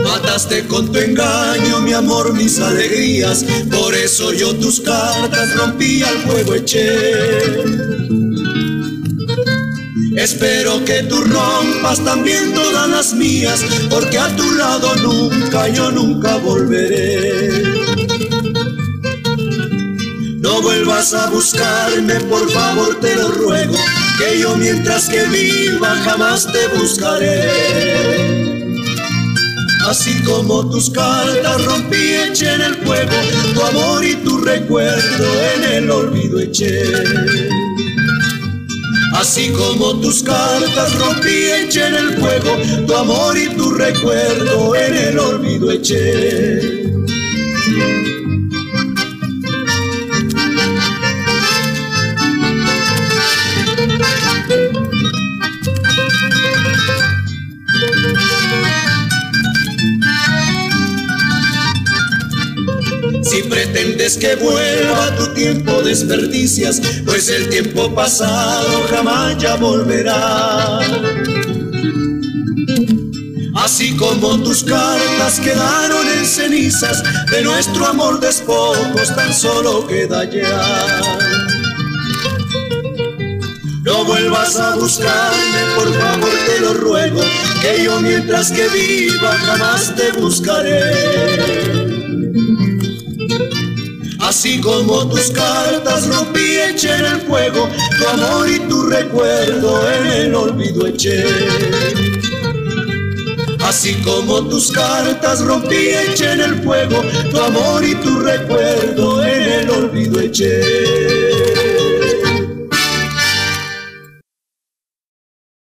Mataste con tu engaño mi amor, mis alegrías, por eso yo tus cartas rompí, al fuego eché. Espero que tú rompas también todas las mías, porque a tu lado nunca, yo nunca volveré. No vuelvas a buscarme, por favor te lo ruego, que yo mientras que viva jamás te buscaré. Así como tus cartas rompí, eché en el fuego, tu amor y tu recuerdo en el olvido eché. Así como tus cartas rompí, eché en el fuego, tu amor y tu recuerdo en el olvido eché. Si pretendes que vuelva, tu tiempo desperdicias, pues el tiempo pasado jamás ya volverá. Así como tus cartas quedaron en cenizas, de nuestro amor despojos tan solo queda ya. No vuelvas a buscarme, por favor te lo ruego, que yo mientras que viva jamás te buscaré. Así como tus cartas rompí, eché en el fuego, tu amor y tu recuerdo en el olvido eché. Así como tus cartas rompí, eché en el fuego, tu amor y tu recuerdo en el olvido eché.